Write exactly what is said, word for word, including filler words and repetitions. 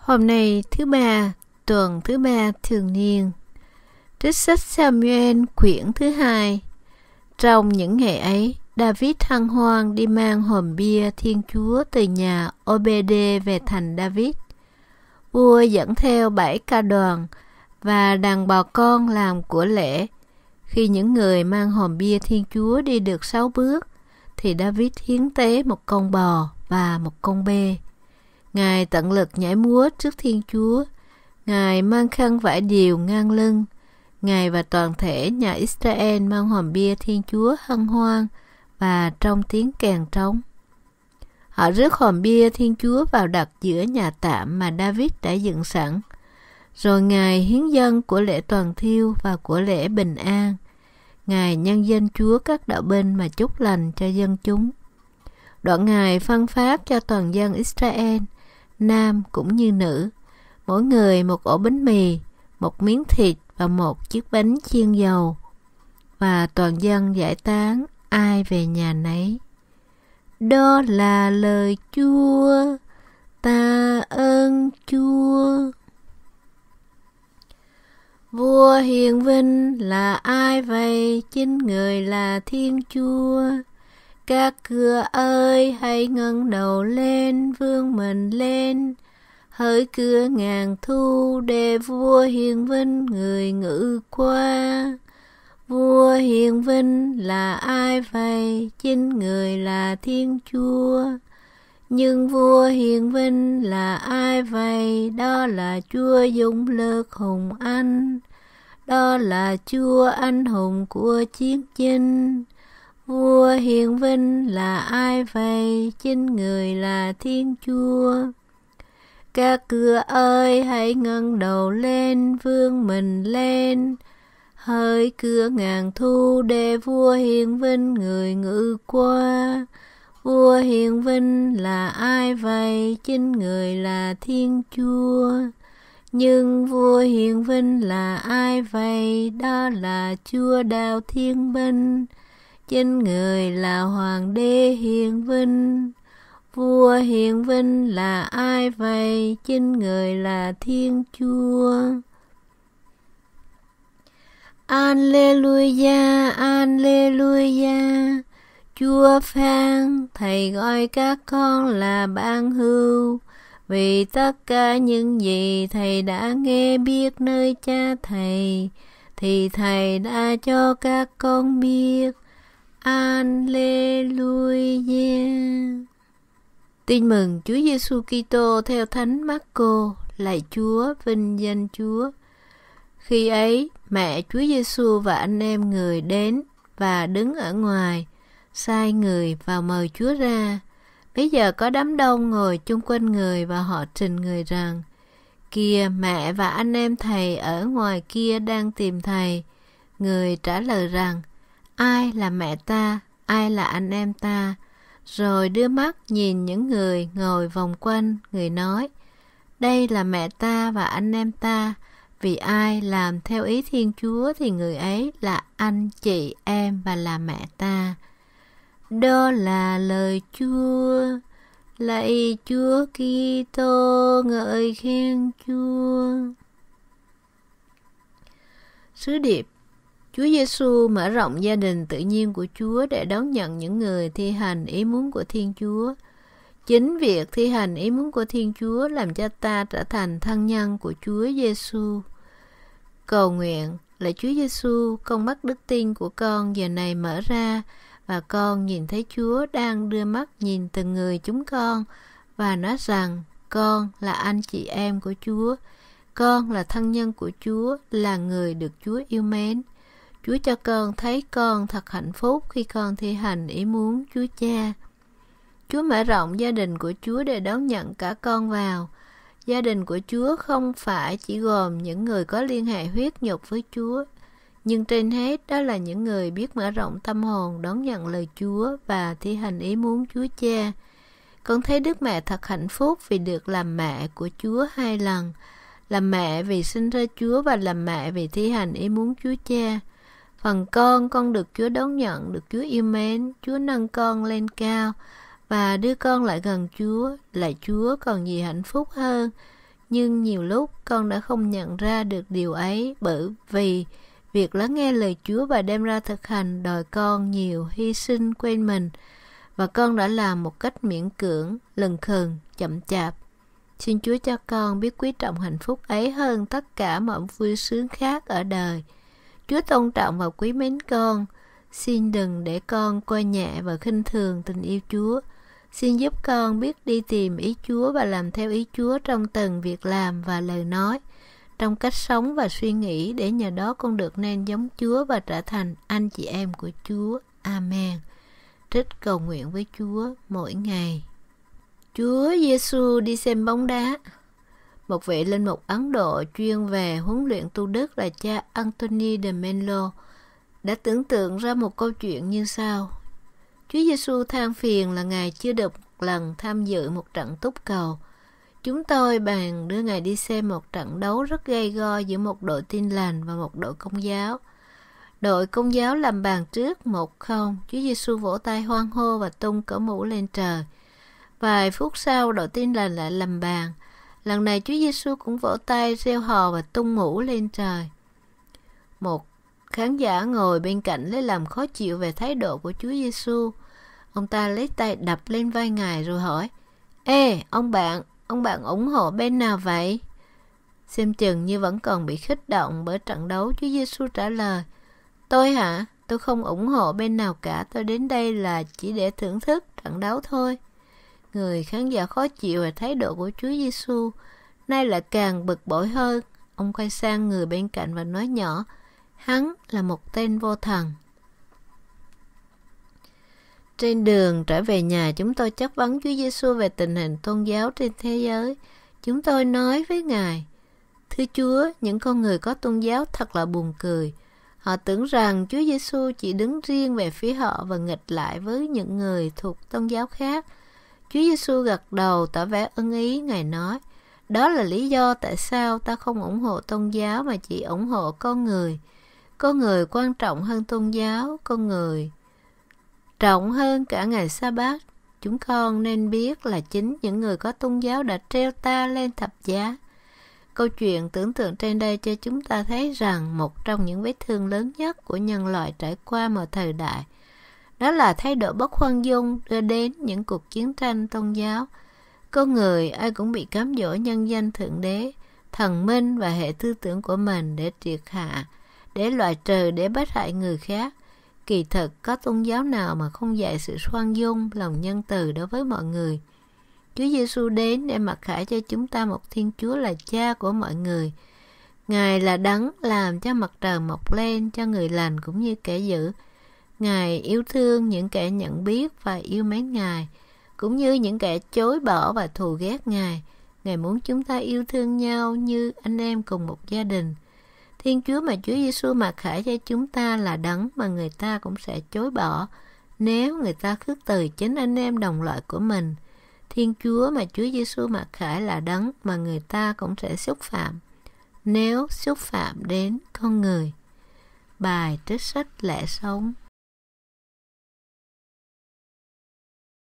Hôm nay thứ ba, tuần thứ ba thường niên. Trích sách Sa-mu-ên quyển thứ hai. Trong những ngày ấy, David hân hoan đi mang hòm bia Thiên Chúa từ nhà Ô-bê-đê về thành David. Vua dẫn theo bảy ca đoàn và đàn bò con làm của lễ. Khi những người mang hòm bia Thiên Chúa đi được sáu bước, thì David hiến tế một con bò và một con bê. Ngài tận lực nhảy múa trước Thiên Chúa. Ngài mang khăn vải điều ngang lưng. Ngài và toàn thể nhà Israel mang hòm bia Thiên Chúa hân hoan và trong tiếng kèn trống. Họ rước hòm bia Thiên Chúa vào đặt giữa nhà tạm mà David đã dựng sẵn. Rồi Ngài hiến dâng của lễ toàn thiêu và của lễ bình an. Ngài nhân danh Chúa các đạo binh mà chúc lành cho dân chúng. Đoạn Ngài phân phát cho toàn dân Israel, nam cũng như nữ, mỗi người một ổ bánh mì, một miếng thịt và một chiếc bánh chiên dầu. Và toàn dân giải tán ai về nhà nấy. Đó là lời Chúa, ta ơn Chúa. Vua hiền vinh là ai vậy? Chính người là Thiên Chúa. Các cửa ơi, hãy ngẩng đầu lên, vươn mình lên. Hỡi cửa ngàn thu, để vua hiền vinh người ngự qua. Vua hiền vinh là ai vậy? Chính người là Thiên Chúa. Nhưng vua hiền vinh là ai vậy? Đó là Chúa dũng lực hùng anh. Đó là Chúa anh hùng của chiến chinh. Vua hiền vinh là ai vậy? Chính người là Thiên Chúa. Các cửa ơi, hãy ngẩng đầu lên, vươn mình lên. Hỡi cửa ngàn thu, để vua hiền vinh người ngự qua. Vua hiền vinh là ai vậy? Chính người là Thiên Chúa. Nhưng vua hiền vinh là ai vậy? Đó là Chúa đạo thiên binh. Chính người là Hoàng đế hiền vinh. Vua hiền vinh là ai vậy? Chính người là Thiên Chúa. Alleluia, Alleluia. Chúa phán, Thầy gọi các con là ban hữu, vì tất cả những gì Thầy đã nghe biết nơi Cha Thầy, thì Thầy đã cho các con biết. Alleluia. Tin mừng Chúa Giêsu Kitô theo Thánh Mác-cô. Lạy Chúa, vinh danh Chúa. Khi ấy, mẹ Chúa Giêsu và anh em người đến và đứng ở ngoài, sai người vào mời Chúa ra. Bây giờ có đám đông ngồi chung quanh người và họ trình người rằng: Kìa, mẹ và anh em Thầy ở ngoài kia đang tìm Thầy. Người trả lời rằng: Ai là mẹ ta, ai là anh em ta? Rồi đưa mắt nhìn những người ngồi vòng quanh, người nói: Đây là mẹ ta và anh em ta. Vì ai làm theo ý Thiên Chúa thì người ấy là anh, chị, em và là mẹ ta. Đó là lời Chúa. Lạy Chúa Kitô, ngợi khen Chúa. Sứ điệp. Chúa Giêsu mở rộng gia đình tự nhiên của Chúa để đón nhận những người thi hành ý muốn của Thiên Chúa. Chính việc thi hành ý muốn của Thiên Chúa làm cho ta trở thành thân nhân của Chúa Giêsu. Cầu nguyện: Lạy Chúa Giêsu, con mắt đức tin của con giờ này mở ra, và con nhìn thấy Chúa đang đưa mắt nhìn từng người chúng con và nói rằng con là anh chị em của Chúa, con là thân nhân của Chúa, là người được Chúa yêu mến. Chúa cho con thấy con thật hạnh phúc khi con thi hành ý muốn Chúa Cha. Chúa mở rộng gia đình của Chúa để đón nhận cả con vào. Gia đình của Chúa không phải chỉ gồm những người có liên hệ huyết nhục với Chúa, nhưng trên hết đó là những người biết mở rộng tâm hồn đón nhận lời Chúa và thi hành ý muốn Chúa Cha. Con thấy Đức Mẹ thật hạnh phúc vì được làm mẹ của Chúa hai lần, làm mẹ vì sinh ra Chúa và làm mẹ vì thi hành ý muốn Chúa Cha. Phần con, con được Chúa đón nhận, được Chúa yêu mến. Chúa nâng con lên cao và đưa con lại gần Chúa. Lạy Chúa, còn gì hạnh phúc hơn. Nhưng nhiều lúc con đã không nhận ra được điều ấy, bởi vì việc lắng nghe lời Chúa và đem ra thực hành đòi con nhiều hy sinh quên mình, và con đã làm một cách miễn cưỡng, lừng khừng, chậm chạp. Xin Chúa cho con biết quý trọng hạnh phúc ấy hơn tất cả mọi vui sướng khác ở đời. Chúa tôn trọng và quý mến con. Xin đừng để con coi nhẹ và khinh thường tình yêu Chúa. Xin giúp con biết đi tìm ý Chúa và làm theo ý Chúa trong từng việc làm và lời nói, trong cách sống và suy nghĩ, để nhờ đó con được nên giống Chúa và trở thành anh chị em của Chúa. Amen. Trích cầu nguyện với Chúa mỗi ngày. Chúa Giêsu đi xem bóng đá. Một vị linh mục Ấn Độ chuyên về huấn luyện tu đức là cha Anthony de Mello đã tưởng tượng ra một câu chuyện như sau. Chúa Giêsu than phiền là Ngài chưa được một lần tham dự một trận túc cầu. Chúng tôi bàn đưa Ngài đi xem một trận đấu rất gay go giữa một đội Tin Lành và một đội Công giáo. Đội Công giáo làm bàn trước một không. Chúa Giêsu vỗ tay hoan hô và tung cỡ mũ lên trời. Vài phút sau, đội Tin Lành lại làm bàn. Lần này Chúa Giêsu cũng vỗ tay, reo hò và tung mũ lên trời. Một khán giả ngồi bên cạnh lấy làm khó chịu về thái độ của Chúa Giêsu. Ông ta lấy tay đập lên vai Ngài rồi hỏi: Ê, ông bạn, ông bạn ủng hộ bên nào vậy? Xem chừng như vẫn còn bị khích động bởi trận đấu, Chúa Giêsu trả lời: Tôi hả? Tôi không ủng hộ bên nào cả, tôi đến đây là chỉ để thưởng thức trận đấu thôi. Người khán giả khó chịu về thái độ của Chúa Giêsu nay lại càng bực bội hơn. Ông quay sang người bên cạnh và nói nhỏ: Hắn là một tên vô thần. Trên đường trở về nhà, chúng tôi chất vấn Chúa Giêsu về tình hình tôn giáo trên thế giới. Chúng tôi nói với Ngài: Thưa Chúa, những con người có tôn giáo thật là buồn cười. Họ tưởng rằng Chúa Giêsu chỉ đứng riêng về phía họ và nghịch lại với những người thuộc tôn giáo khác. Chúa Giêsu gật đầu tỏ vẻ ưng ý. Ngài nói: Đó là lý do tại sao ta không ủng hộ tôn giáo mà chỉ ủng hộ con người. Con người quan trọng hơn tôn giáo, con người trọng hơn cả ngày Sa-bát. Chúng con nên biết là chính những người có tôn giáo đã treo ta lên thập giá. Câu chuyện tưởng tượng trên đây cho chúng ta thấy rằng một trong những vết thương lớn nhất của nhân loại trải qua mọi thời đại, đó là thái độ bất khoan dung đưa đến những cuộc chiến tranh tôn giáo. Con người ai cũng bị cám dỗ nhân danh Thượng Đế, thần minh và hệ tư tưởng của mình để triệt hạ, để loại trừ, để bắt hại người khác. Kỳ thực, có tôn giáo nào mà không dạy sự khoan dung, lòng nhân từ đối với mọi người? Chúa Giêsu đến để mặc khải cho chúng ta một Thiên Chúa là Cha của mọi người. Ngài là đấng làm cho mặt trời mọc lên cho người lành cũng như kẻ dữ. Ngài yêu thương những kẻ nhận biết và yêu mến Ngài, cũng như những kẻ chối bỏ và thù ghét Ngài. Ngài muốn chúng ta yêu thương nhau như anh em cùng một gia đình. Thiên Chúa mà Chúa Giêsu mặc khải cho chúng ta là đấng mà người ta cũng sẽ chối bỏ nếu người ta khước từ chính anh em đồng loại của mình. Thiên Chúa mà Chúa Giêsu mặc khải là đấng mà người ta cũng sẽ xúc phạm nếu xúc phạm đến con người. Bài trích sách Lẽ Sống.